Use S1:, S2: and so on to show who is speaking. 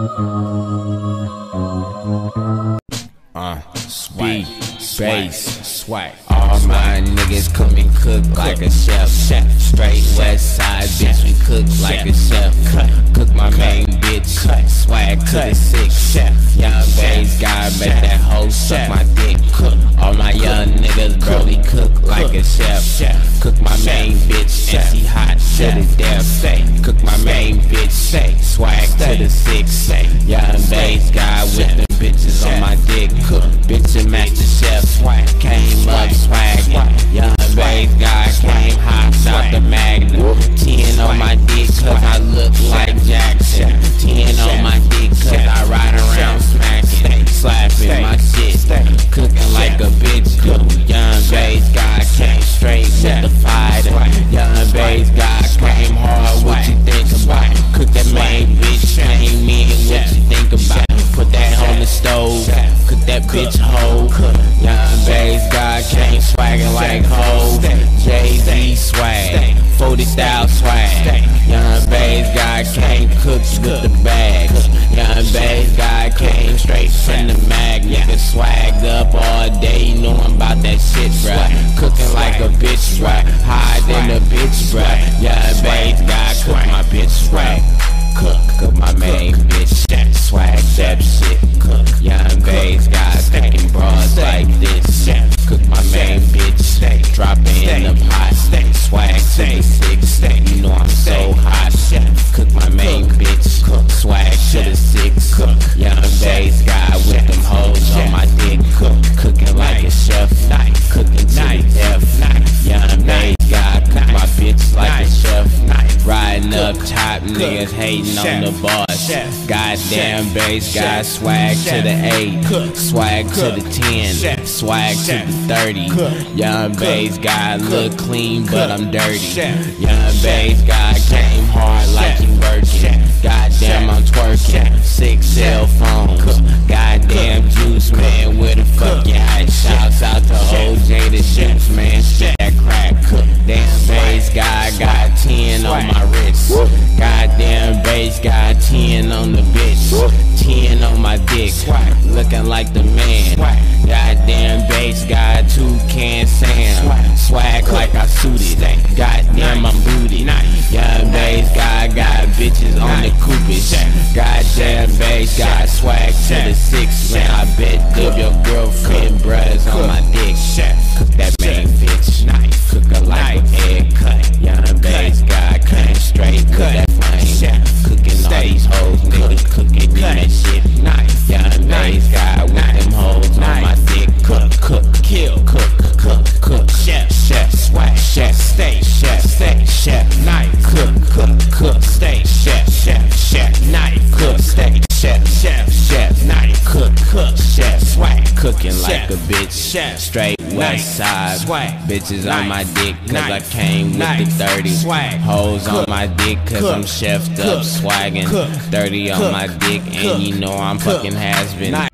S1: Speed, bass, swag. All my niggas come and cook like a chef. Straight west side, bitch, we cook like a chef. Cook my main bitch, swag to the six. Young bass guy, make that hoe suck my dick. All my young niggas barely cook like a chef. Cook my main bitch, and she hot to the death. Cook my main bitch, swag to the six. Young bass guy with them bitches on my dick. Bitch and master chef, came up swaggin'. Young bass guy came hot out the Magnum. 10 on my dick cause I look like Jackson. 10 on my dick cause I ride around smacking, slapping my shit, cooking like a bitch do. Young bass guy came straight with the fight. Young bass guy came hard, what you think about? Cook that main bitch, came in, what you think about? Put that on the stove, cook that bitch hoe. Young bass guy came swaggin' like hoe. Jay-Z swag, 40,000 swag. Young bass guy came cooked with the bags. Young bass guy came straight from the mag. Nigga swagged up all day, you know I'm about that shit, bruh. Cooking like a bitch, bruh. Higher than a bitch, bruh. Young bass guy cook my bitch swag. Cook my main bitch, swag that shit. Young bass guys taking broads like this. Cook my main bitch, dropping in the pot. Swag to the six, you know I'm so hot. Cook my main bitch, swag to the six. Young bass guy with them hoes on my dick. Cooking like a chef, cooking to the death. Young bass guy cook my bitch like a chef. Riding up top, niggas hating on the boss. Goddamn bass guy, swag to the 8, swag to the 10, swag to the 30. Young bass guy look clean, but I'm dirty. Young bass guy came hard like he working. Goddamn, I'm twerking. 6 cell phones. Goddamn juice, man, where the fuck you at? Shouts out to OJ the Juice, man, spit that crack. Damn bass guy got 10 on my wrist. Goddamn bass guy 10 on the bitch. 10 on my dick, looking like the man. Goddamn bass guy 2 can Sam. Swag like I suited. Goddamn I'm booty. Young bass guy got bitches on the Coopers. Goddamn bass guy swag to the 6. Man, I bet dip your girlfriend bruhs on my dick. Cook that main bitch, cook her like an egg cut. Young bass guy came straight, cook that flame. Cooking all these hoes, niggas cooking in that shit. Young bass guy with them hoes on my dick. Cook, kill, cook, chef, swag, chef, stay, knife, cook, stay, chef, knife, cook, stay, chef, knife, cook, chef, swag, cooking like a bitch, straight west side, bitches on my dick cause I came with the 30, hoes on my dick cause I'm chefed up, swaggin', 30 on my dick and you know I'm fucking has been.